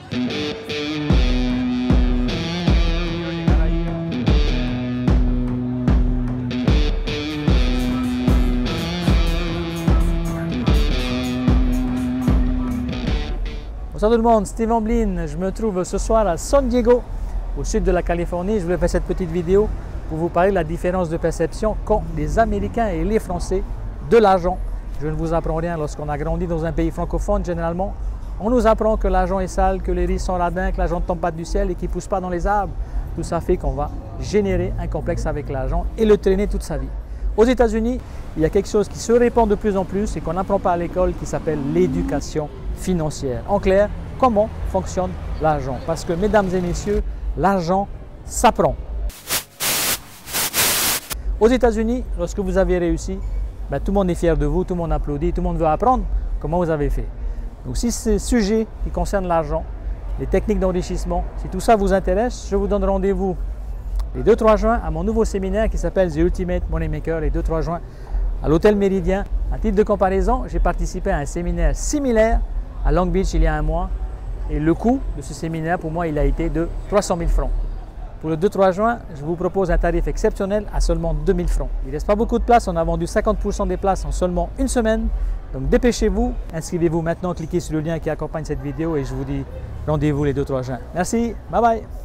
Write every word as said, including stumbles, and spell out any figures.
Bonsoir tout le monde, Steve Amblin. Je me trouve ce soir à San Diego, au sud de la Californie. Je voulais faire cette petite vidéo pour vous parler de la différence de perception qu'ont les Américains et les Français de l'argent. Je ne vous apprends rien lorsqu'on a grandi dans un pays francophone. Généralement, on nous apprend que l'argent est sale, que les riches sont radins, que l'argent ne tombe pas du ciel et qu'il ne pousse pas dans les arbres. Tout ça fait qu'on va générer un complexe avec l'argent et le traîner toute sa vie. Aux États-Unis, il y a quelque chose qui se répand de plus en plus et qu'on n'apprend pas à l'école qui s'appelle l'éducation financière. En clair, comment fonctionne l'argent? Parce que, mesdames et messieurs, l'argent s'apprend. Aux États-Unis, lorsque vous avez réussi, ben, tout le monde est fier de vous, tout le monde applaudit, tout le monde veut apprendre comment vous avez fait. Donc si ces sujets qui concernent l'argent, les techniques d'enrichissement, si tout ça vous intéresse, je vous donne rendez-vous les deux trois juin à mon nouveau séminaire qui s'appelle The Ultimate Moneymaker, les deux trois juin à l'Hôtel Méridien. À titre de comparaison, j'ai participé à un séminaire similaire à Long Beach il y a un mois et le coût de ce séminaire pour moi il a été de trois cent mille francs. Pour le deux trois juin, je vous propose un tarif exceptionnel à seulement deux mille francs. Il ne reste pas beaucoup de place, on a vendu cinquante pour cent des places en seulement une semaine. Donc dépêchez-vous, inscrivez-vous maintenant, cliquez sur le lien qui accompagne cette vidéo et je vous dis rendez-vous les deux trois juin. Merci, bye bye.